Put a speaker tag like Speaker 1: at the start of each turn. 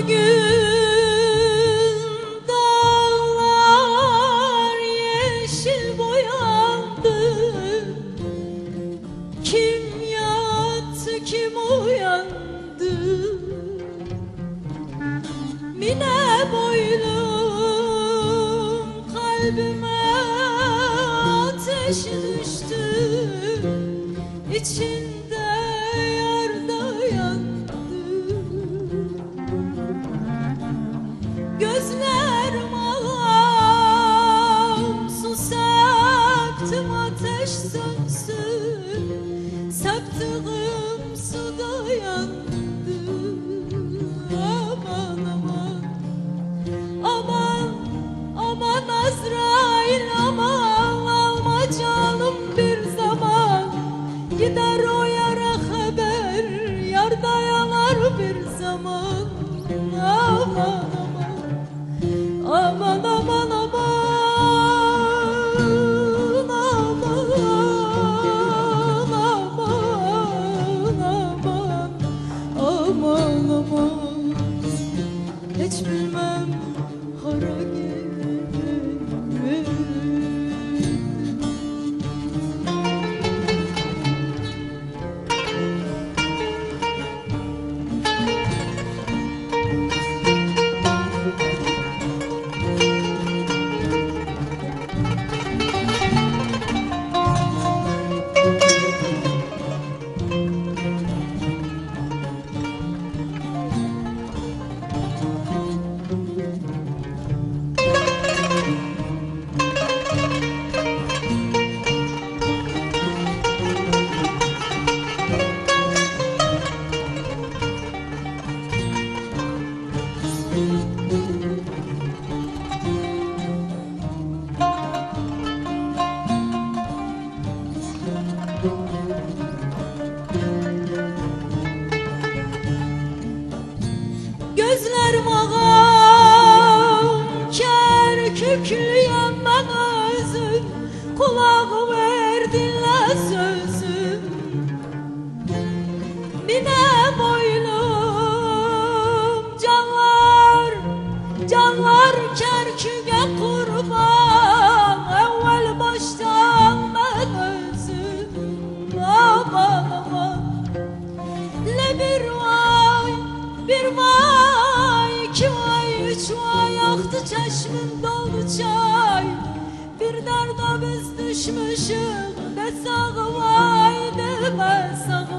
Speaker 1: gün dağlar yeşil boyandı. Kim yattı, kim uyandı? Mine boylum kalbime ateş düştü. İçinde yar da yandı. Gözlerim ağlam, su saktım ateş sönsün. Saktığım suda yandı. Aman aman, aman aman Azrail aman, alma canım bir zaman. Gider o yara haber, yar dayanar bir zaman. Aman aman, aman aman aman, aman aman aman. Hiç bilmem hara gelmeyi. Gözlerim ağam, kerküklüyem ben özüm. Kulağım ver dinle sözüm. Mine boylum canlar, canlar kerküge kurban. Evvel baştan ben özüm. Aman aman, ne bir vay, bir vay, iki vay, üç vay, aktı çeşmin dolu çay. Bir derda biz düşmüşüz, de sağı vay, deme sağı